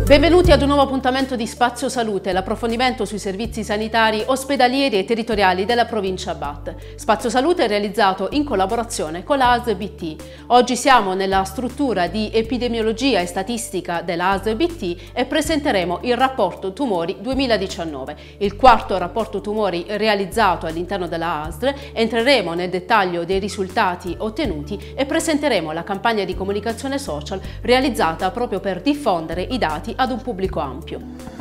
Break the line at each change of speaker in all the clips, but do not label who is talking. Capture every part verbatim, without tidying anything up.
Benvenuti ad un nuovo appuntamento di Spazio Salute, l'approfondimento sui servizi sanitari ospedalieri e territoriali della provincia Abate. Spazio Salute è realizzato in collaborazione con l'A S L B T. Oggi siamo nella struttura di epidemiologia e statistica della A S L B T e presenteremo il rapporto tumori duemiladiciannove, il quarto rapporto tumori realizzato all'interno della A S L. Entreremo nel dettaglio dei risultati ottenuti e presenteremo la campagna di comunicazione social realizzata proprio per diffondere i dati ad un pubblico ampio.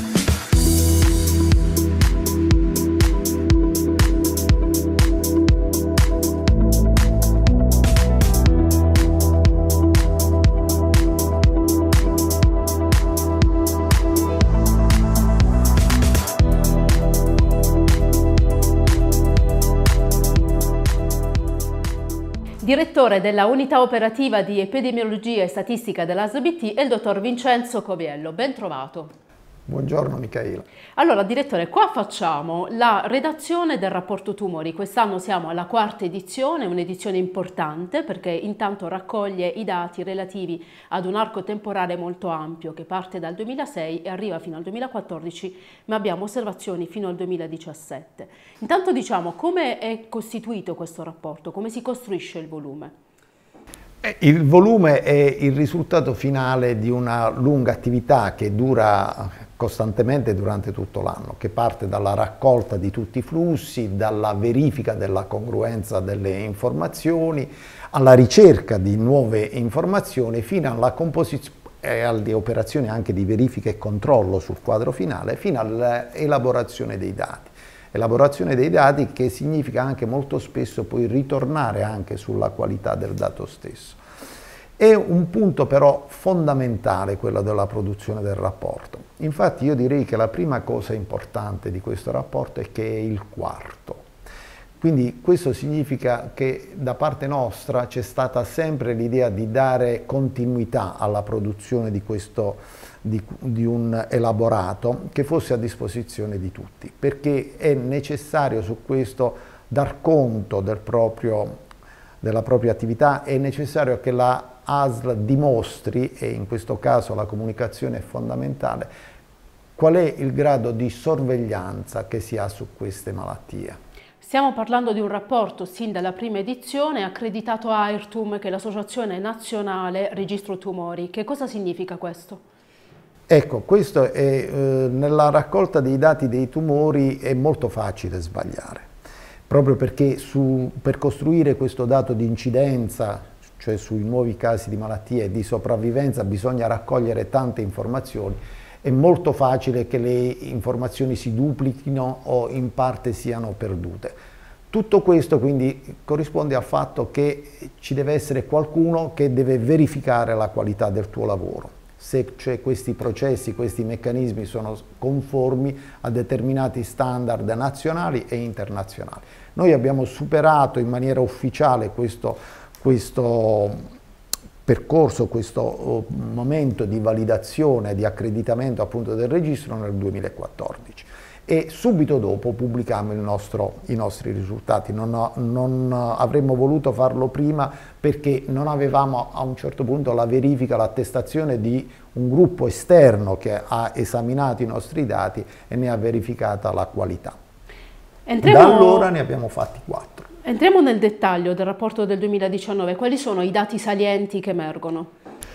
Direttore della unità operativa di epidemiologia e statistica dell'A S L B T è il dottor Vincenzo Coviello. Ben trovato.
Buongiorno Michaela.
Allora direttore, qua facciamo la redazione del rapporto tumori. Quest'anno siamo alla quarta edizione, un'edizione importante perché intanto raccoglie i dati relativi ad un arco temporale molto ampio che parte dal duemilasei e arriva fino al duemilaquattordici, ma abbiamo osservazioni fino al duemiladiciassette. Intanto diciamo come è costituito questo rapporto, come si costruisce il volume?
Il volume è il risultato finale di una lunga attività che dura costantemente durante tutto l'anno, che parte dalla raccolta di tutti i flussi, dalla verifica della congruenza delle informazioni, alla ricerca di nuove informazioni, fino alla composizione e alle operazioni anche di verifica e controllo sul quadro finale, fino all'elaborazione dei dati. Elaborazione dei dati che significa anche molto spesso poi ritornare anche sulla qualità del dato stesso. È un punto però fondamentale quello della produzione del rapporto. Infatti io direi che la prima cosa importante di questo rapporto è che è il quarto. Quindi questo significa che da parte nostra c'è stata sempre l'idea di dare continuità alla produzione di questo Di, di un elaborato che fosse a disposizione di tutti, perché è necessario su questo dar conto del proprio, della propria attività, è necessario che la A S L dimostri, e in questo caso la comunicazione è fondamentale, qual è il grado di sorveglianza che si ha su queste malattie.
Stiamo parlando di un rapporto sin dalla prima edizione accreditato a AIRTUM, che è l'Associazione Nazionale Registro Tumori. Che cosa significa questo?
Ecco, questo è, eh, nella raccolta dei dati dei tumori è molto facile sbagliare, proprio perché su, per costruire questo dato di incidenza, cioè sui nuovi casi di malattie e di sopravvivenza, bisogna raccogliere tante informazioni. È molto facile che le informazioni si duplichino o in parte siano perdute. Tutto questo quindi corrisponde al fatto che ci deve essere qualcuno che deve verificare la qualità del tuo lavoro, se cioè questi processi, questi meccanismi sono conformi a determinati standard nazionali e internazionali. Noi abbiamo superato in maniera ufficiale questo, questo percorso, questo momento di validazione, di accreditamento appunto del registro nel duemilaquattordici e subito dopo pubblicammo il nostro, i nostri risultati. Non, ho, non avremmo voluto farlo prima perché non avevamo a un certo punto la verifica, l'attestazione di un gruppo esterno che ha esaminato i nostri dati e ne ha verificata la qualità. Entriamo... Da allora ne abbiamo fatti quattro.
Entriamo nel dettaglio del rapporto del duemiladiciannove. Quali sono i dati salienti che emergono?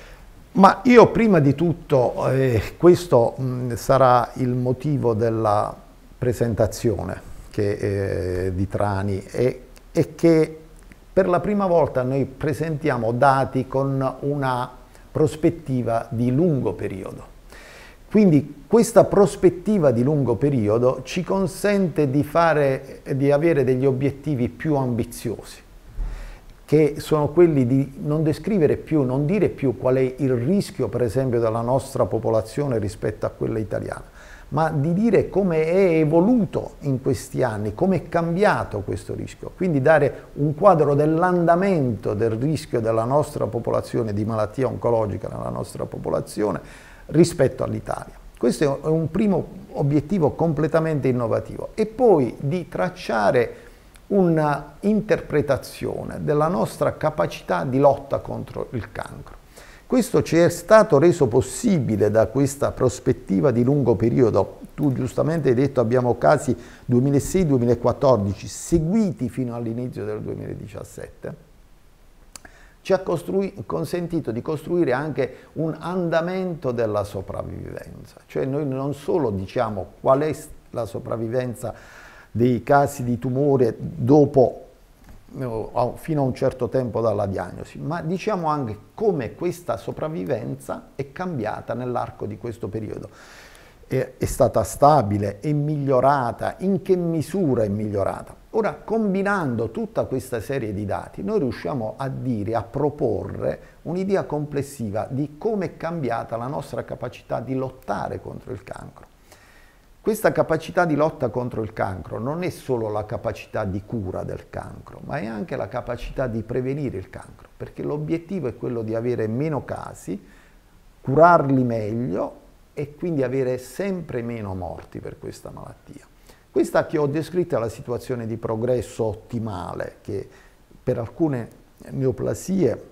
Ma io prima di tutto, eh, questo mh, sarà il motivo della presentazione che, eh, di Trani, e, e che per la prima volta noi presentiamo dati con una prospettiva di lungo periodo. Quindi questa prospettiva di lungo periodo ci consente di, fare, di avere degli obiettivi più ambiziosi, che sono quelli di non descrivere più, non dire più qual è il rischio per esempio della nostra popolazione rispetto a quella italiana, ma di dire come è evoluto in questi anni, come è cambiato questo rischio, quindi dare un quadro dell'andamento del rischio della nostra popolazione, di malattia oncologica nella nostra popolazione rispetto all'Italia. Questo è un primo obiettivo completamente innovativo, e poi di tracciare una interpretazione della nostra capacità di lotta contro il cancro. Questo ci è stato reso possibile da questa prospettiva di lungo periodo. Tu giustamente hai detto abbiamo casi duemilasei duemilaquattordici seguiti fino all'inizio del duemiladiciassette. Ci ha consentito di costruire anche un andamento della sopravvivenza, cioè noi non solo diciamo qual è la sopravvivenza dei casi di tumore dopo, fino a un certo tempo dalla diagnosi, ma diciamo anche come questa sopravvivenza è cambiata nell'arco di questo periodo. È, è stata stabile, è migliorata, in che misura è migliorata? Ora, combinando tutta questa serie di dati, noi riusciamo a dire, a proporre un'idea complessiva di come è cambiata la nostra capacità di lottare contro il cancro. Questa capacità di lotta contro il cancro non è solo la capacità di cura del cancro, ma è anche la capacità di prevenire il cancro, perché l'obiettivo è quello di avere meno casi, curarli meglio e quindi avere sempre meno morti per questa malattia. Questa che ho descritto è la situazione di progresso ottimale che per alcune neoplasie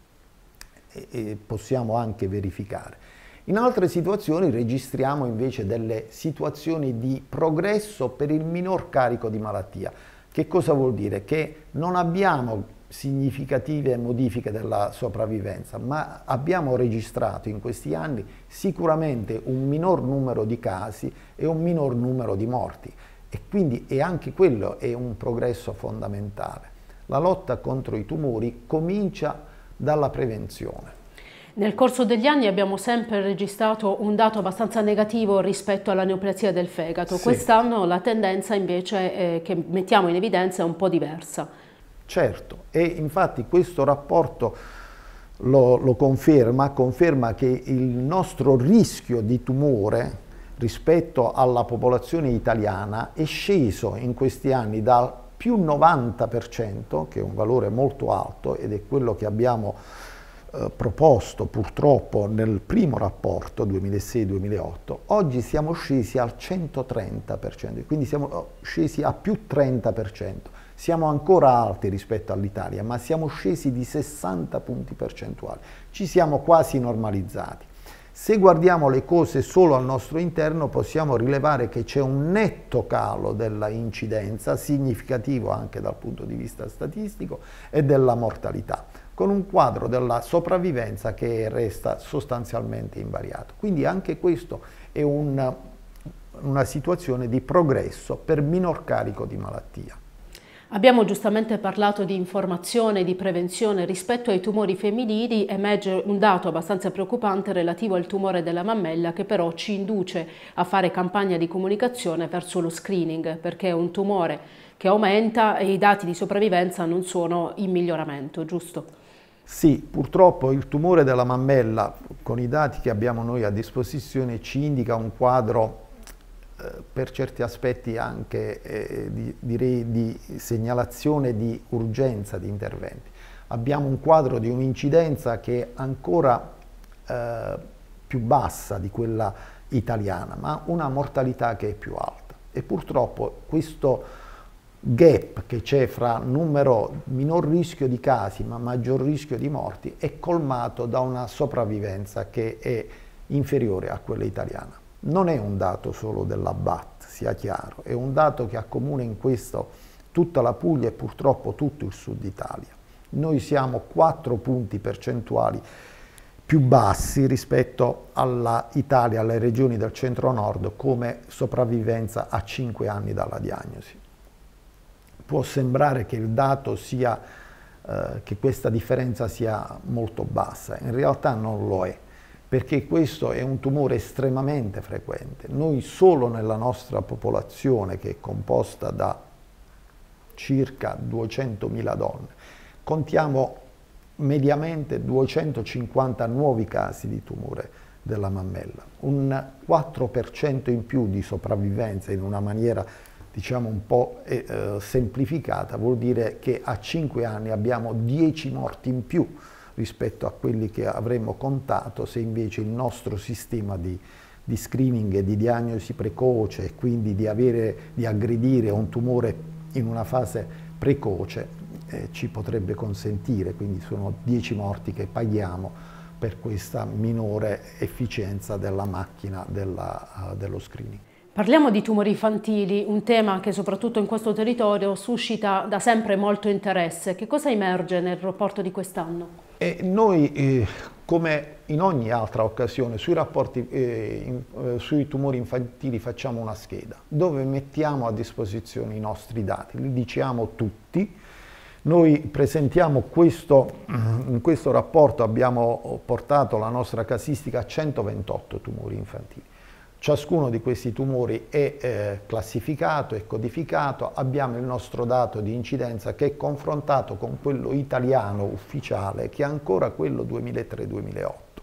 eh, possiamo anche verificare. In altre situazioni registriamo invece delle situazioni di progresso per il minor carico di malattia. Che cosa vuol dire? Che non abbiamo significative modifiche della sopravvivenza, ma abbiamo registrato in questi anni sicuramente un minor numero di casi e un minor numero di morti. E quindi e anche quello è un progresso fondamentale. La lotta contro i tumori comincia dalla prevenzione.
Nel corso degli anni abbiamo sempre registrato un dato abbastanza negativo rispetto alla neoplasia del fegato. Sì. Quest'anno la tendenza invece eh, che mettiamo in evidenza è un po' diversa.
Certo, e infatti questo rapporto lo, lo conferma, conferma che il nostro rischio di tumore rispetto alla popolazione italiana è sceso in questi anni dal più novanta per cento, che è un valore molto alto ed è quello che abbiamo eh, proposto purtroppo nel primo rapporto duemilasei duemilaotto, oggi siamo scesi al centotrenta per cento, quindi siamo scesi a più trenta per cento. Siamo ancora alti rispetto all'Italia, ma siamo scesi di sessanta punti percentuali, ci siamo quasi normalizzati. Se guardiamo le cose solo al nostro interno possiamo rilevare che c'è un netto calo della incidenza, significativo anche dal punto di vista statistico, e della mortalità, con un quadro della sopravvivenza che resta sostanzialmente invariato. Quindi anche questo è un, una situazione di progresso per minor carico di malattia.
Abbiamo giustamente parlato di informazione e di prevenzione. Rispetto ai tumori femminili emerge un dato abbastanza preoccupante relativo al tumore della mammella, che però ci induce a fare campagna di comunicazione verso lo screening, perché è un tumore che aumenta e i dati di sopravvivenza non sono in miglioramento, giusto?
Sì, purtroppo il tumore della mammella, con i dati che abbiamo noi a disposizione, ci indica un quadro per certi aspetti anche eh, di, direi di segnalazione di urgenza di interventi. Abbiamo un quadro di un'incidenza che è ancora eh, più bassa di quella italiana, ma una mortalità che è più alta. E purtroppo questo gap che c'è fra numero, minor rischio di casi ma maggior rischio di morti è colmato da una sopravvivenza che è inferiore a quella italiana. Non è un dato solo della B A T, sia chiaro, è un dato che accomuna in questo tutta la Puglia e purtroppo tutto il sud Italia. Noi siamo quattro punti percentuali più bassi rispetto all'Italia, alle regioni del centro-nord, come sopravvivenza a cinque anni dalla diagnosi. Può sembrare che il dato sia, eh, che questa differenza sia molto bassa, in realtà non lo è, perché questo è un tumore estremamente frequente. Noi solo nella nostra popolazione, che è composta da circa duecentomila donne, contiamo mediamente duecentocinquanta nuovi casi di tumore della mammella, un quattro per cento in più di sopravvivenza in una maniera diciamo un po' eh, semplificata, vuol dire che a cinque anni abbiamo dieci morti in più rispetto a quelli che avremmo contato se invece il nostro sistema di, di screening e di diagnosi precoce e quindi di, avere, di aggredire un tumore in una fase precoce eh, ci potrebbe consentire, quindi sono dieci morti che paghiamo per questa minore efficienza della macchina della, uh, dello screening.
Parliamo di tumori infantili, un tema che soprattutto in questo territorio suscita da sempre molto interesse. Che cosa emerge nel rapporto di quest'anno?
E noi, eh, come in ogni altra occasione, sui rapporti eh, in, eh, sui tumori infantili facciamo una scheda dove mettiamo a disposizione i nostri dati, li diciamo tutti. Noi presentiamo questo, in questo rapporto abbiamo portato la nostra casistica a centoventotto tumori infantili. Ciascuno di questi tumori è eh, classificato e codificato, abbiamo il nostro dato di incidenza che è confrontato con quello italiano ufficiale, che è ancora quello duemilatré duemilaotto.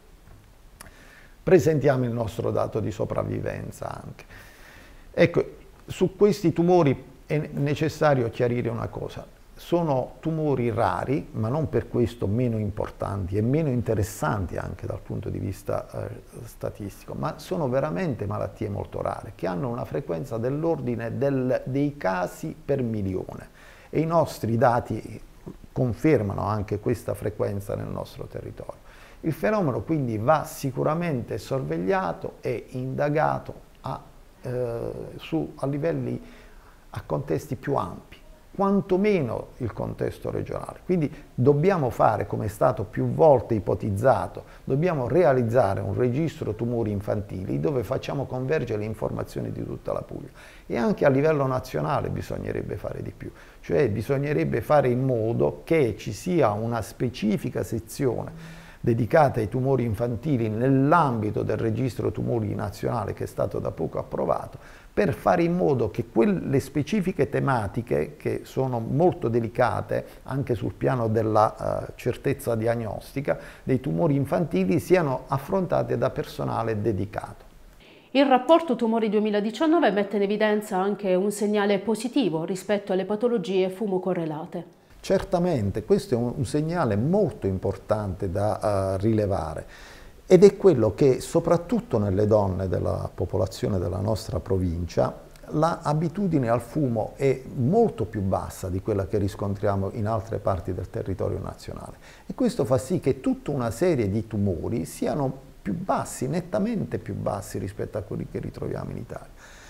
Presentiamo il nostro dato di sopravvivenza anche. Ecco, su questi tumori è necessario chiarire una cosa. Sono tumori rari, ma non per questo meno importanti e meno interessanti anche dal punto di vista eh, statistico, ma sono veramente malattie molto rare, che hanno una frequenza dell'ordine del, dei casi per milione. E i nostri dati confermano anche questa frequenza nel nostro territorio. Il fenomeno quindi va sicuramente sorvegliato e indagato a, eh, su, a livelli, a contesti più ampi, quantomeno il contesto regionale. Quindi dobbiamo fare, come è stato più volte ipotizzato, dobbiamo realizzare un registro tumori infantili dove facciamo convergere le informazioni di tutta la Puglia. E anche a livello nazionale bisognerebbe fare di più, cioè bisognerebbe fare in modo che ci sia una specifica sezione dedicata ai tumori infantili nell'ambito del registro tumori nazionale che è stato da poco approvato, per fare in modo che quelle specifiche tematiche, che sono molto delicate anche sul piano della uh, certezza diagnostica dei tumori infantili, siano affrontate da personale dedicato.
Il rapporto tumori duemiladiciannove mette in evidenza anche un segnale positivo rispetto alle patologie fumo-correlate.
Certamente, questo è un, un segnale molto importante da uh, rilevare. Ed è quello che soprattutto nelle donne della popolazione della nostra provincia l'abitudine al fumo è molto più bassa di quella che riscontriamo in altre parti del territorio nazionale. E questo fa sì che tutta una serie di tumori siano più bassi, nettamente più bassi rispetto a quelli che ritroviamo in Italia.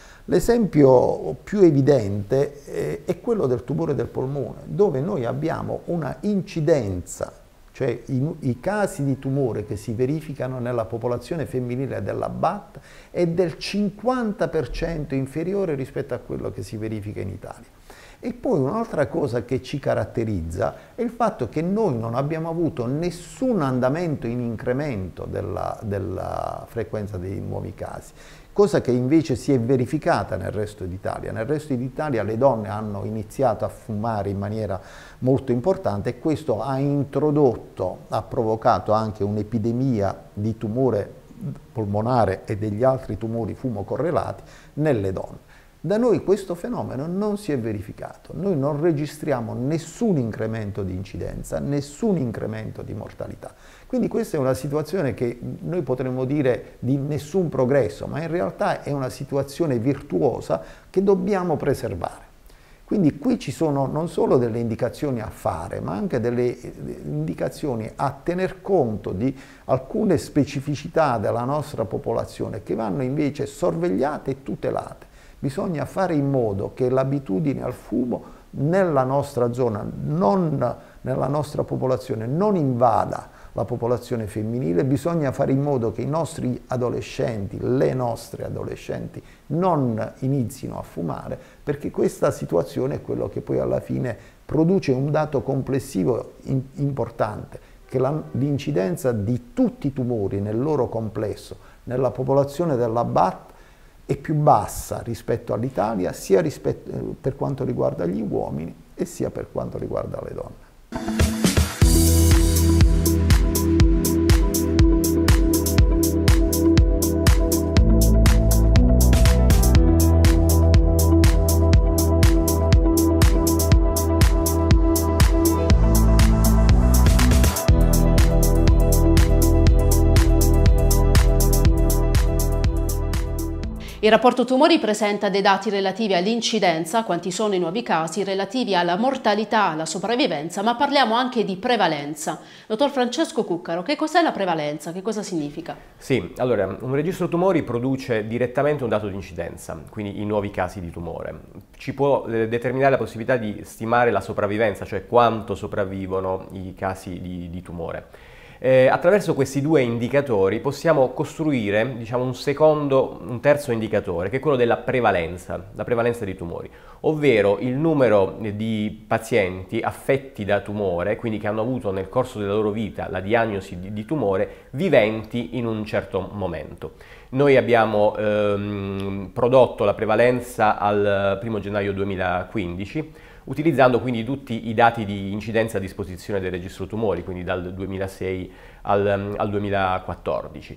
L'esempio più evidente è quello del tumore del polmone, dove noi abbiamo una incidenza, cioè i, i casi di tumore che si verificano nella popolazione femminile della B A T è del cinquanta per cento inferiore rispetto a quello che si verifica in Italia. E poi un'altra cosa che ci caratterizza è il fatto che noi non abbiamo avuto nessun andamento in incremento della, della frequenza dei nuovi casi, cosa che invece si è verificata nel resto d'Italia. Nel resto d'Italia le donne hanno iniziato a fumare in maniera molto importante e questo ha introdotto, ha provocato anche un'epidemia di tumore polmonare e degli altri tumori fumo-correlati nelle donne. Da noi questo fenomeno non si è verificato, noi non registriamo nessun incremento di incidenza, nessun incremento di mortalità. Quindi questa è una situazione che noi potremmo dire di nessun progresso, ma in realtà è una situazione virtuosa che dobbiamo preservare. Quindi qui ci sono non solo delle indicazioni a fare, ma anche delle indicazioni a tener conto di alcune specificità della nostra popolazione che vanno invece sorvegliate e tutelate. Bisogna fare in modo che l'abitudine al fumo nella nostra zona, non nella nostra popolazione, non invada la popolazione femminile. Bisogna fare in modo che i nostri adolescenti, le nostre adolescenti, non inizino a fumare, perché questa situazione è quello che poi alla fine produce un dato complessivo in, importante, che l'incidenza di tutti i tumori nel loro complesso nella popolazione della B A T è più bassa rispetto all'Italia, sia rispetto, per quanto riguarda gli uomini e sia per quanto riguarda le donne.
Il rapporto tumori presenta dei dati relativi all'incidenza, quanti sono i nuovi casi, relativi alla mortalità, alla sopravvivenza, ma parliamo anche di prevalenza. Dottor Francesco Cuccaro, che cos'è la prevalenza? Che cosa significa?
Sì, allora, un registro tumori produce direttamente un dato di incidenza, quindi i nuovi casi di tumore. Ci può eh, determinare la possibilità di stimare la sopravvivenza, cioè quanto sopravvivono i casi di, di tumore. Eh, attraverso questi due indicatori possiamo costruire, diciamo, un secondo, un terzo indicatore, che è quello della prevalenza, la prevalenza di tumori, ovvero il numero di pazienti affetti da tumore, quindi che hanno avuto nel corso della loro vita la diagnosi di, di tumore, viventi in un certo momento. Noi abbiamo ehm, prodotto la prevalenza al primo gennaio duemilaquindici, utilizzando quindi tutti i dati di incidenza a disposizione del registro tumori, quindi dal duemilasei al, al duemilaquattordici.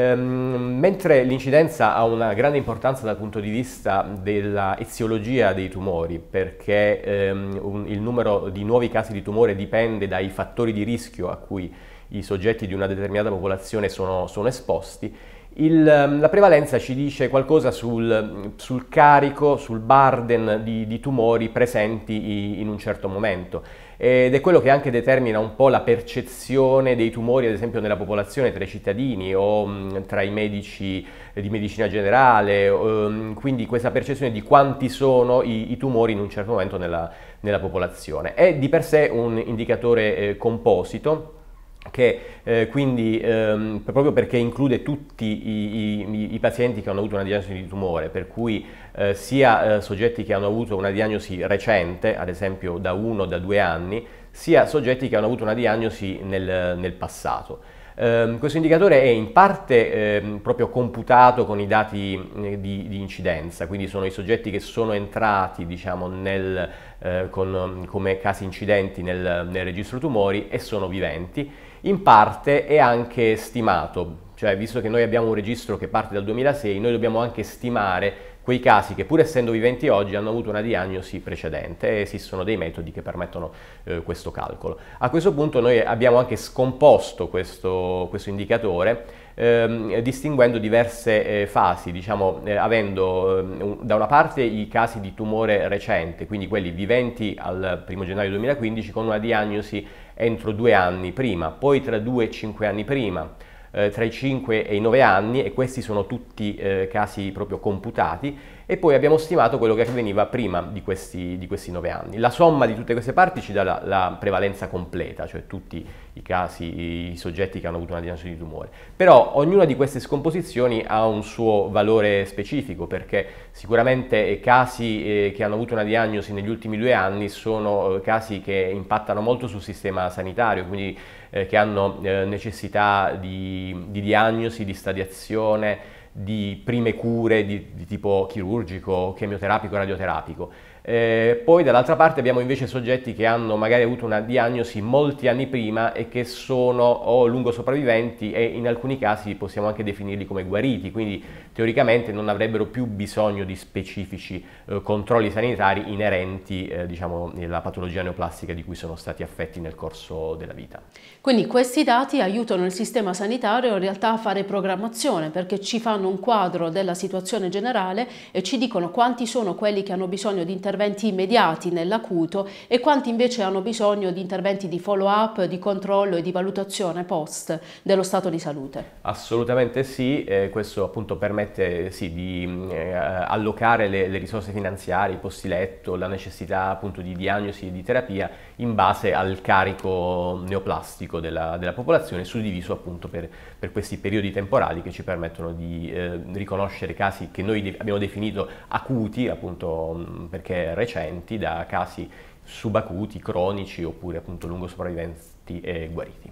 Ehm, mentre l'incidenza ha una grande importanza dal punto di vista della eziologia dei tumori, perché ehm, un, il numero di nuovi casi di tumore dipende dai fattori di rischio a cui i soggetti di una determinata popolazione sono, sono esposti, Il, la prevalenza ci dice qualcosa sul, sul carico, sul burden di, di tumori presenti in un certo momento, ed è quello che anche determina un po' la percezione dei tumori, ad esempio nella popolazione, tra i cittadini o mh, tra i medici di medicina generale, um, quindi questa percezione di quanti sono i, i tumori in un certo momento nella, nella popolazione. È di per sé un indicatore eh, composito, che eh, quindi ehm, proprio perché include tutti i, i, i pazienti che hanno avuto una diagnosi di tumore, per cui eh, sia eh, soggetti che hanno avuto una diagnosi recente, ad esempio da uno o da due anni, sia soggetti che hanno avuto una diagnosi nel, nel passato. Eh, questo indicatore è in parte eh, proprio computato con i dati eh, di, di incidenza, quindi sono i soggetti che sono entrati, diciamo, nel, eh, con, come casi incidenti nel, nel registro tumori e sono viventi. In parte è anche stimato, cioè visto che noi abbiamo un registro che parte dal duemilasei, noi dobbiamo anche stimare quei casi che, pur essendo viventi oggi, hanno avuto una diagnosi precedente, e esistono dei metodi che permettono eh, questo calcolo. A questo punto noi abbiamo anche scomposto questo, questo indicatore ehm, distinguendo diverse eh, fasi, diciamo, eh, avendo eh, da una parte i casi di tumore recente, quindi quelli viventi al primo gennaio duemilaquindici con una diagnosi entro due anni prima, poi tra due e cinque anni prima, eh, tra i cinque e i nove anni, e questi sono tutti eh, casi proprio computati, e poi abbiamo stimato quello che avveniva prima di questi, di questi nove anni. La somma di tutte queste parti ci dà la, la prevalenza completa, cioè tutti i casi, i soggetti che hanno avuto una diagnosi di tumore. Però ognuna di queste scomposizioni ha un suo valore specifico, perché sicuramente casi eh, che hanno avuto una diagnosi negli ultimi due anni sono eh, casi che impattano molto sul sistema sanitario, quindi eh, che hanno eh, necessità di, di diagnosi, di stadiazione, di prime cure di, di tipo chirurgico, chemioterapico, radioterapico. Eh, poi dall'altra parte abbiamo invece soggetti che hanno magari avuto una diagnosi molti anni prima e che sono o lungo sopravviventi, e in alcuni casi possiamo anche definirli come guariti, quindi teoricamente non avrebbero più bisogno di specifici eh, controlli sanitari inerenti eh, diciamo, alla patologia neoplastica di cui sono stati affetti nel corso della vita.
Quindi questi dati aiutano il sistema sanitario in realtà a fare programmazione, perché ci fanno un quadro della situazione generale e ci dicono quanti sono quelli che hanno bisogno di interventi interventi immediati nell'acuto e quanti invece hanno bisogno di interventi di follow-up, di controllo e di valutazione post dello stato di salute.
Assolutamente sì, eh, questo appunto permette sì, di eh, allocare le, le risorse finanziarie, i posti letto, la necessità appunto di diagnosi e di terapia in base al carico neoplastico della, della popolazione, suddiviso appunto per, per questi periodi temporali che ci permettono di eh, riconoscere casi che noi abbiamo definito acuti, appunto perché recenti, da casi subacuti, cronici oppure appunto lungo sopravviventi e guariti.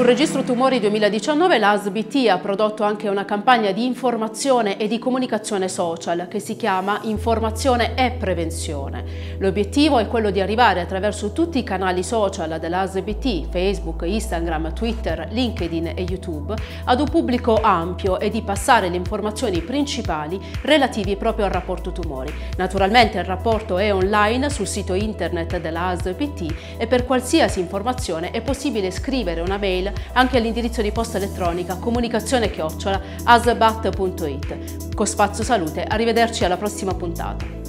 Registro Tumori duemiladiciannove l'A S B T ha prodotto anche una campagna di informazione e di comunicazione social che si chiama Informazione e Prevenzione. L'obiettivo è quello di arrivare attraverso tutti i canali social dell'A S B T, Facebook, Instagram, Twitter, LinkedIn e YouTube, ad un pubblico ampio e di passare le informazioni principali relativi proprio al rapporto tumori. Naturalmente il rapporto è online sul sito internet dell'A S B T e per qualsiasi informazione è possibile scrivere una mail anche all'indirizzo di posta elettronica comunicazione chiocciola asbat punto it. Con Spazio Salute, arrivederci alla prossima puntata.